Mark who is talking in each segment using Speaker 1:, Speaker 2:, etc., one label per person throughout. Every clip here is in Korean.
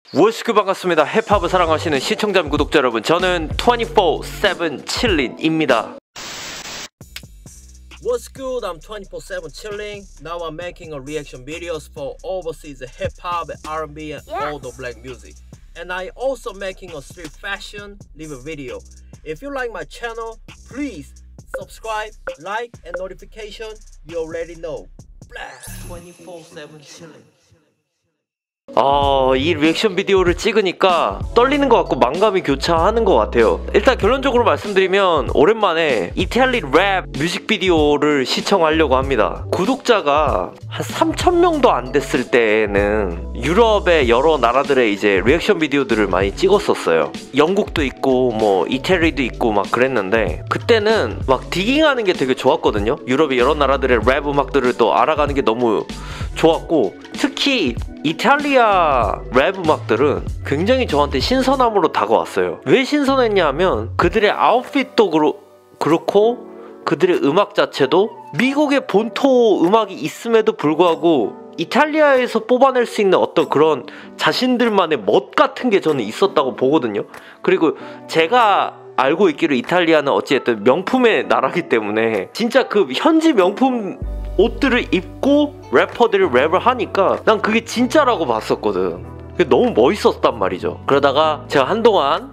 Speaker 1: 워스크 반갑습니다. 힙합을 사랑하시는 시청자 구독자 여러분, 저는 24/7 칠린입니다.
Speaker 2: What's good? I'm 24/7 chilling. Now I'm making a reaction videos for overseas hip hop, R&B, and all the black music. And I also making a street fashion live video. If you like my channel, please subscribe, like, and notification. You already know. 24/7 chilling.
Speaker 1: 이 리액션 비디오를 찍으니까 떨리는 것 같고 만감이 교차하는 것 같아요. 일단 결론적으로 말씀드리면 오랜만에 이탈리 랩 뮤직비디오를 시청하려고 합니다. 구독자가 한 3,000명도 안 됐을 때에는 유럽의 여러 나라들의 이제 리액션 비디오들을 많이 찍었었어요. 영국도 있고 뭐 이태리도 있고 막 그랬는데, 그때는 막 디깅하는 게 되게 좋았거든요. 유럽의 여러 나라들의 랩 음악들을 또 알아가는 게 너무 좋았고, 특히 이탈리아 랩 음악들은 굉장히 저한테 신선함으로 다가왔어요. 왜 신선했냐 하면 그들의 아웃핏도 그렇고 그들의 음악 자체도 미국의 본토 음악이 있음에도 불구하고 이탈리아에서 뽑아낼 수 있는 어떤 그런 자신들만의 멋 같은 게 저는 있었다고 보거든요. 그리고 제가 알고 있기로 이탈리아는 어찌됐든 명품의 나라기 때문에 진짜 그 현지 명품 옷들을 입고 래퍼들이 랩을 하니까 난 그게 진짜라고 봤었거든. 그게 너무 멋있었단 말이죠. 그러다가 제가 한동안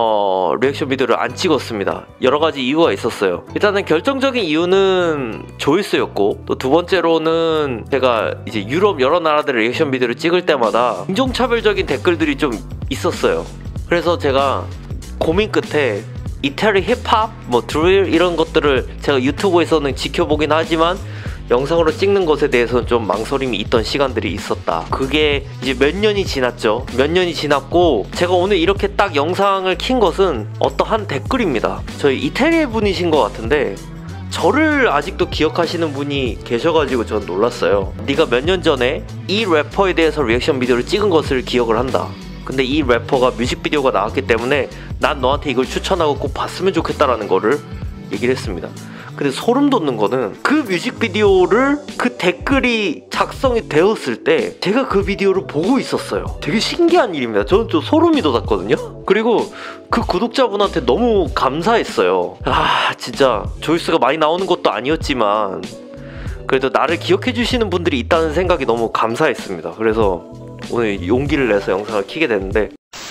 Speaker 1: 리액션 비디오를 안 찍었습니다. 여러 가지 이유가 있었어요. 일단은 결정적인 이유는 조회수였고, 또 두 번째로는 제가 이제 유럽 여러 나라들의 리액션 비디오를 찍을 때마다 인종차별적인 댓글들이 좀 있었어요. 그래서 제가 고민 끝에 이태리 힙합, 뭐 드릴 이런 것들을 제가 유튜브에서는 지켜보긴 하지만 영상으로 찍는 것에 대해서는 좀 망설임이 있던 시간들이 있었다. 그게 이제 몇 년이 지났죠. 몇 년이 지났고 제가 오늘 이렇게 딱 영상을 킨 것은 어떠한 댓글입니다. 저희 이태리 분이신 것 같은데 저를 아직도 기억하시는 분이 계셔가지고 전 놀랐어요. 네가 몇 년 전에 이 래퍼에 대해서 리액션 비디오를 찍은 것을 기억을 한다. 근데 이 래퍼가 뮤직비디오가 나왔기 때문에 난 너한테 이걸 추천하고 꼭 봤으면 좋겠다라는 거를 얘기를 했습니다. 근데 소름 돋는 거는 그 뮤직비디오를 그 댓글이 작성이 되었을 때 제가 그 비디오를 보고 있었어요. 되게 신기한 일입니다. 저는 좀 소름이 돋았거든요. 그리고 그 구독자분한테 너무 감사했어요. 진짜 조회수가 많이 나오는 것도 아니었지만 그래도 나를 기억해 주시는 분들이 있다는 생각이 너무 감사했습니다. 그래서 오늘 용기를 내서 영상을 켜게 됐는데,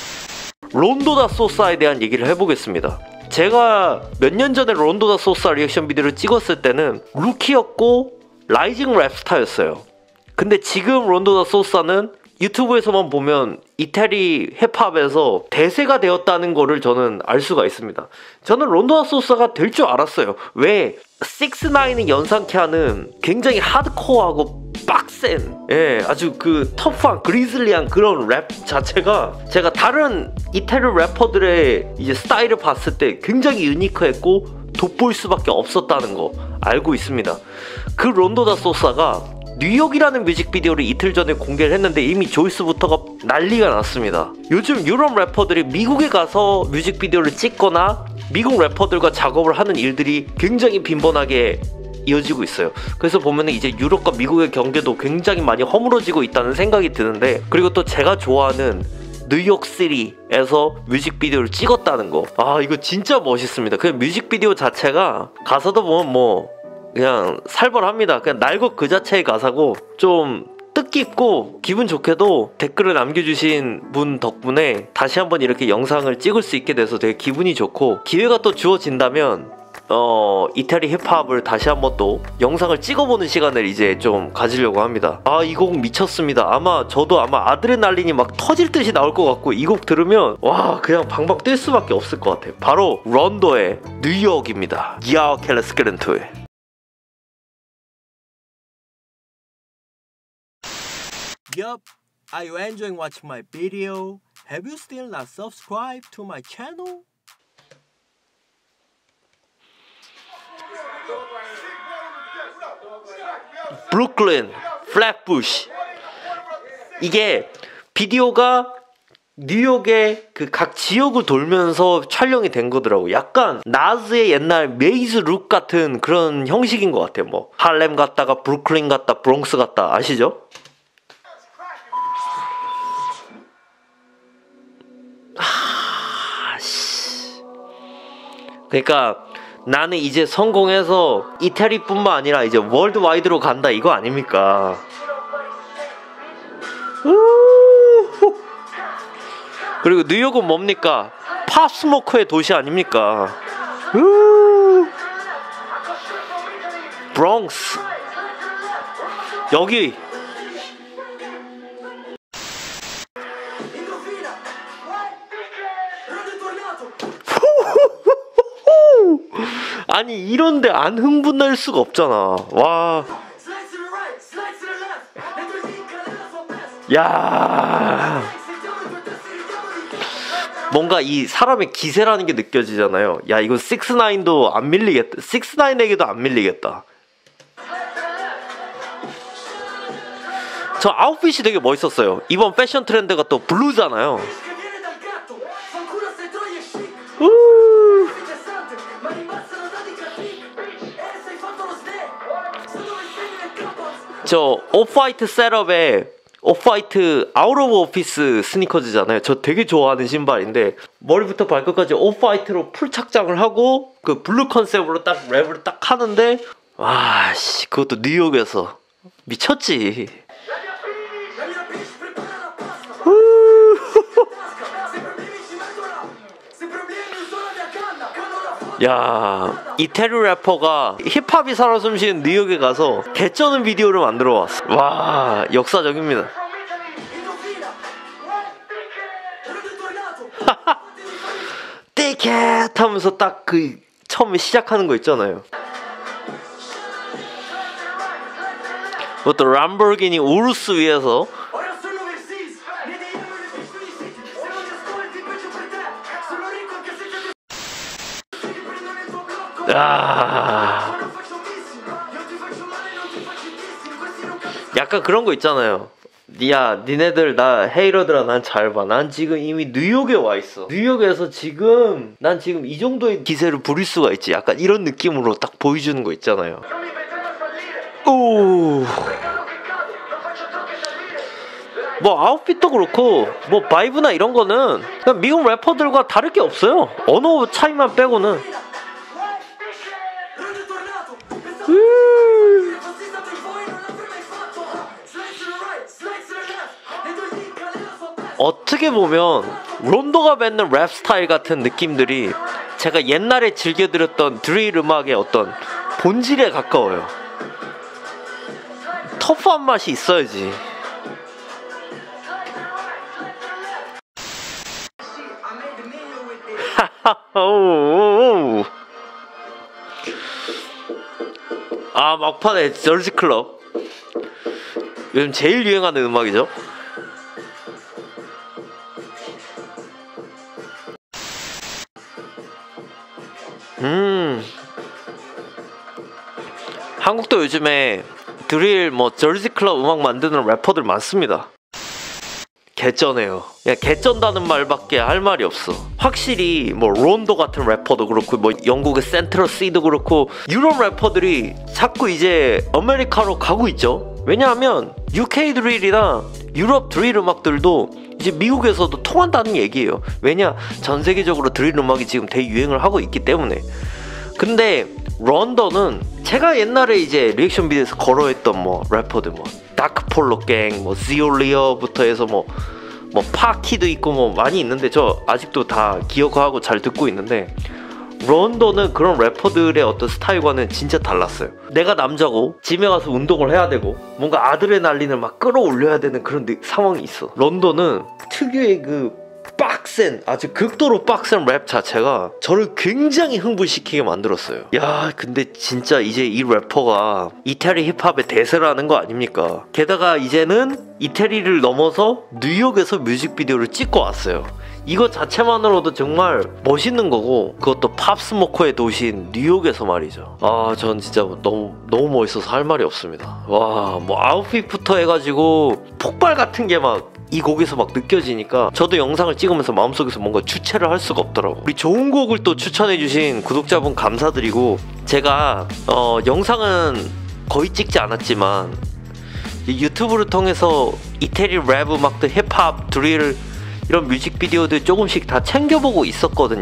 Speaker 1: 론도다 소사에 대한 얘기를 해보겠습니다. 제가 몇 년 전에 론도다 소사 리액션 비디오를 찍었을 때는 루키였고 라이징 랩스타였어요. 근데 지금 론도다 소사는 유튜브에서만 보면 이태리 힙합에서 대세가 되었다는 거를 저는 알 수가 있습니다. 저는 론도다 소사가 될 줄 알았어요. 왜? 6ix9이 연상케 하는 굉장히 하드코어하고 빡센, 아주 그 터프한 그리즐리한 그런 랩 자체가 제가 다른 이태리 래퍼들의 이제 스타일을 봤을 때 굉장히 유니크했고 돋보일 수밖에 없었다는 거 알고 있습니다. 그 론도다 소사가 뉴욕이라는 뮤직비디오를 이틀 전에 공개를 했는데 이미 조회수부터가 난리가 났습니다. 요즘 유럽 래퍼들이 미국에 가서 뮤직비디오를 찍거나 미국 래퍼들과 작업을 하는 일들이 굉장히 빈번하게 이어지고 있어요. 그래서 보면은 이제 유럽과 미국의 경계도 굉장히 많이 허물어지고 있다는 생각이 드는데, 그리고 또 제가 좋아하는 뉴욕시티에서 뮤직비디오를 찍었다는 거, 이거 진짜 멋있습니다. 그냥 뮤직비디오 자체가 가사도 보면 뭐 그냥 살벌합니다. 그냥 날 것 그 자체의 가사고, 좀 뜻깊고 기분 좋게도 댓글을 남겨주신 분 덕분에 다시 한번 이렇게 영상을 찍을 수 있게 돼서 되게 기분이 좋고, 기회가 또 주어진다면 이태리 힙합을 다시 한번 또 영상을 찍어보는 시간을 이제 좀 가지려고 합니다. 이 곡 미쳤습니다. 저도 아마 아드레날린이 막 터질 듯이 나올 것 같고, 이 곡 들으면 그냥 방방 뛸 수밖에 없을 것 같아요. 바로 론도의 뉴욕입니다. 야, 켈레스 그랜토의.
Speaker 2: Yup, are you enjoying watching my video? Have you still not subscribed to my channel?
Speaker 1: 브루클린, 플랫부시. 이게 비디오가 뉴욕의 그 각 지역을 돌면서 촬영이 된 거더라고. 약간 나즈의 옛날 메이즈 룩 같은 그런 형식인 것 같아요. 뭐 할렘 갔다가 브루클린 갔다 브롱스 갔다, 아시죠? 그러니까 나는 이제 성공해서 이태리뿐만 아니라 이제 월드와이드로 간다 이거 아닙니까? 그리고 뉴욕은 뭡니까? 팝스모커의 도시 아닙니까? 브롱스 여기 아니 이런데 안 흥분할 수가 없잖아. 와. 야. 뭔가 이 사람의 기세라는 게 느껴지잖아요. 야 이거 6ix9도 안 밀리겠다. 6ix9에게도 안 밀리겠다. 저 아웃핏이 되게 멋있었어요. 이번 패션 트렌드가 또 블루잖아요. 저 오프화이트 셋업에 오프화이트 아웃 오브 오피스 스니커즈잖아요. 저 되게 좋아하는 신발인데 머리부터 발끝까지 오프화이트로 풀 착장을 하고 그 블루 컨셉으로 딱 랩을 딱 하는데 와 씨 그것도 뉴욕에서 미쳤지. 야 이태리 래퍼가 힙합이 살아 숨쉬는 뉴욕에 가서 개쩌는 비디오를 만들어 왔어. 와 역사적입니다. 띠켓 하면서 딱 그 처음에 시작하는 거 있잖아요. 그것도 람보르기니 우루스 위에서 약간 그런 거 있잖아요. 야 니네들 나 헤이러들아 난 잘 봐. 난 지금 이미 뉴욕에 와 있어. 뉴욕에서 지금 난 지금 이 정도의 기세를 부릴 수가 있지. 약간 이런 느낌으로 딱 보여주는 거 있잖아요. 오. 뭐 아웃핏도 그렇고 뭐 바이브나 이런 거는 그냥 미국 래퍼들과 다를 게 없어요. 언어 차이만 빼고는. 어떻게 보면 론도가 뱉는 랩 스타일 같은 느낌들이 제가 옛날에 즐겨 들었던 드릴 음악의 어떤 본질에 가까워요. 터프한 맛이 있어야지. 아 막판에 저지 클럽 요즘 제일 유행하는 음악이죠. 한국도 요즘에 드릴 뭐 저지 클럽 음악 만드는 래퍼들 많습니다. 개쩌네요. 야 개쩐다는 말밖에 할 말이 없어. 확실히 뭐 론도 같은 래퍼도 그렇고 뭐 영국의 센트럴 C도 그렇고 유럽 래퍼들이 자꾸 이제 아메리카로 가고 있죠. 왜냐하면 UK 드릴이나 유럽 드릴 음악들도 이제 미국에서도 통한다는 얘기예요. 왜냐 전 세계적으로 드릴 음악이 지금 대유행을 하고 있기 때문에. 근데 런던은 제가 옛날에 이제 리액션 비디오에서 거론했던 뭐 래퍼들 뭐 다크폴로 갱, 뭐 지올리어부터 해서 뭐 파키도 있고 뭐 많이 있는데 저 아직도 다 기억하고 잘 듣고 있는데 런던은 그런 래퍼들의 어떤 스타일과는 진짜 달랐어요. 내가 남자고 집에 가서 운동을 해야 되고 뭔가 아드레날린을 막 끌어올려야 되는 그런 상황이 있어. 런던은 특유의 그 빡센 아주 극도로 빡센 랩 자체가 저를 굉장히 흥분시키게 만들었어요. 야 근데 진짜 이제 이 래퍼가 이태리 힙합의 대세라는 거 아닙니까? 게다가 이제는 이태리를 넘어서 뉴욕에서 뮤직비디오를 찍고 왔어요. 이거 자체만으로도 정말 멋있는 거고 그것도 팝스모커의 도시인 뉴욕에서 말이죠. 아 전 진짜 너무 멋있어서 할 말이 없습니다. 와 뭐 아웃핏부터 해가지고 폭발 같은 게 막 이 곡에서 막 느껴지니까 저도 영상을 찍으면서 마음속에서 뭔가 주체를 할 수가 없더라고. 우리 좋은 곡을 또 추천해주신 구독자분 감사드리고 제가 영상은 거의 찍지 않았지만 유튜브를 통해서 이태리 랩 음악들 힙합 드릴 이런 뮤직비디오들 조금씩 다 챙겨보고 있었거든요.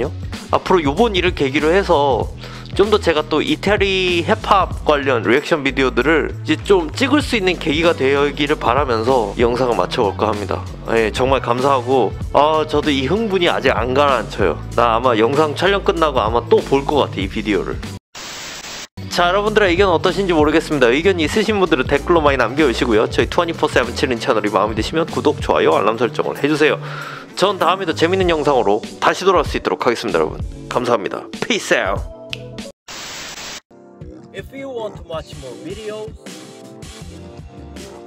Speaker 1: 앞으로 요번 일을 계기로 해서 좀 더 제가 또 이태리 힙합 관련 리액션 비디오들을 이제 좀 찍을 수 있는 계기가 되기를 바라면서 이 영상을 마쳐볼까 합니다. 예, 정말 감사하고 저도 이 흥분이 아직 안 가라앉혀요. 나 아마 영상 촬영 끝나고 아마 또 볼 것 같아, 이 비디오를. 자, 여러분들의 의견 어떠신지 모르겠습니다. 의견 있으신 분들은 댓글로 많이 남겨주시고요. 저희 24/7 칠린 채널이 마음에 드시면 구독, 좋아요, 알람 설정을 해주세요. 전 다음에도 재밌는 영상으로 다시 돌아올 수 있도록 하겠습니다. 여러분 감사합니다. Peace out.
Speaker 2: If you want to watch more videos,